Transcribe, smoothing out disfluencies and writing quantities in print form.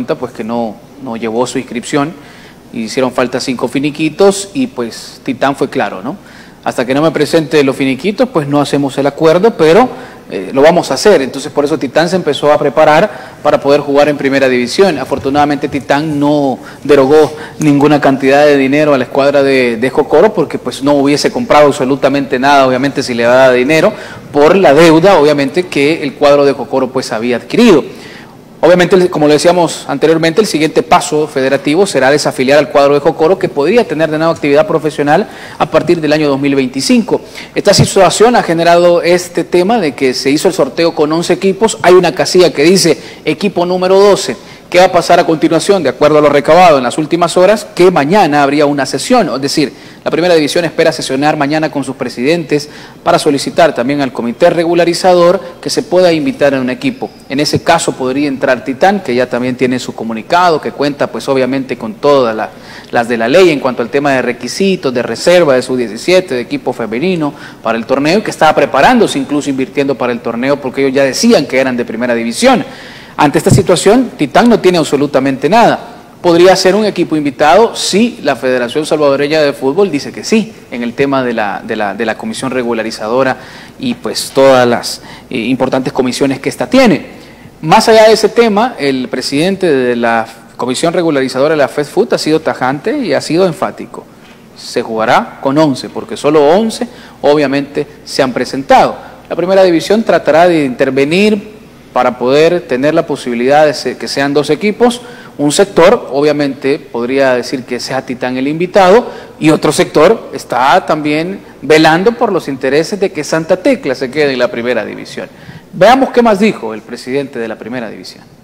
cuenta pues que no llevó su inscripción, hicieron falta 5 finiquitos y pues Titán fue claro, ¿no? Hasta que no me presente los finiquitos, pues no hacemos el acuerdo, pero lo vamos a hacer. Entonces por eso Titán se empezó a preparar para poder jugar en primera división. Afortunadamente Titán no derogó ninguna cantidad de dinero a la escuadra de Jocoro, porque pues no hubiese comprado absolutamente nada, obviamente, si le daba dinero, por la deuda, obviamente, que el cuadro de Jocoro pues había adquirido. Obviamente, como lo decíamos anteriormente, el siguiente paso federativo será desafiliar al cuadro de Jocoro, que podría tener de nuevo actividad profesional a partir del año 2025. Esta situación ha generado este tema de que se hizo el sorteo con 11 equipos. Hay una casilla que dice equipo número 12. ¿Qué va a pasar a continuación? De acuerdo a lo recabado en las últimas horas, que mañana habría una sesión, es decir, la primera división espera sesionar mañana con sus presidentes para solicitar también al comité regularizador que se pueda invitar a un equipo. En ese caso podría entrar Titán, que ya también tiene su comunicado, que cuenta pues obviamente con todas las de la ley en cuanto al tema de requisitos, de reserva de su 17, de equipo femenino para el torneo, y que estaba preparándose, incluso invirtiendo para el torneo, porque ellos ya decían que eran de primera división. Ante esta situación, Titán no tiene absolutamente nada. Podría ser un equipo invitado si la Federación Salvadoreña de Fútbol dice que sí, en el tema de la comisión regularizadora y pues todas las importantes comisiones que ésta tiene. Más allá de ese tema, el presidente de la comisión regularizadora de la FEDFUT ha sido tajante y ha sido enfático. Se jugará con 11, porque solo 11 obviamente se han presentado. La primera división tratará de intervenir para poder tener la posibilidad de que sean 2 equipos. Un sector, obviamente, podría decir que sea Titán el invitado, y otro sector está también velando por los intereses de que Santa Tecla se quede en la primera división. Veamos qué más dijo el presidente de la primera división.